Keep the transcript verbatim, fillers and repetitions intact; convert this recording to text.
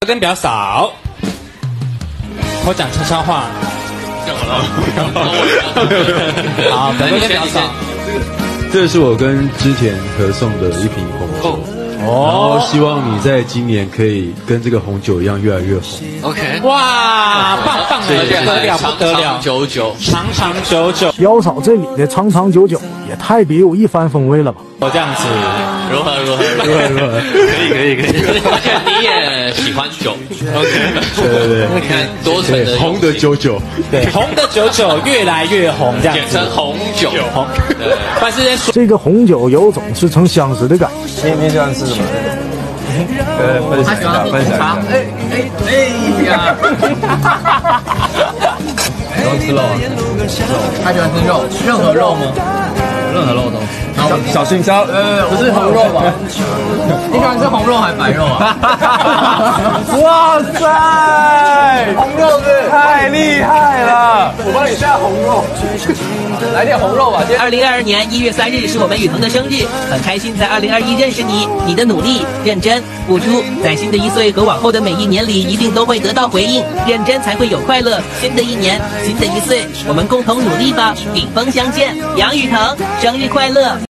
跟比较少。我讲悄悄话。好，表哥跟比较少。 这是我跟织田合送的一瓶红酒。哦，然后希望你在今年可以跟这个红酒一样越来越红。 OK， 哇，棒棒的，不得了，不得了， 长久久， 长长久久。 妖嫂这里的长长久久也太别有一番风味了吧？ 我这样子， 如何如何如何如何？可以可以可以。而且你也喜欢酒 ，OK， 对对对， 你看多层的红的久久， 对，红的久久越来越红，这样简称红酒。 红，对，但是这个红酒有种似曾相识的感觉。 你你喜欢吃什么？呃，分享一下，分享一下。哎哎哎呀！喜欢吃肉啊？ 他喜欢吃肉，任何肉吗？ 任何肉都吃。小心烧， 呃，不是红肉吧？你喜欢吃红肉还是白肉啊？ 哇塞， 红肉是太厉害了！ 我帮你下红肉，来点红肉吧。 二零二二年一月三日是我们雨桐的生日，很开心在二零二一认识你，你的努力、认真、付出，在新的一岁和往后的每一年里，一定都会得到回应。认真才会有快乐。新的一年，新的一岁，我们共同努力吧，顶峰相见。杨雨桐，生日快乐！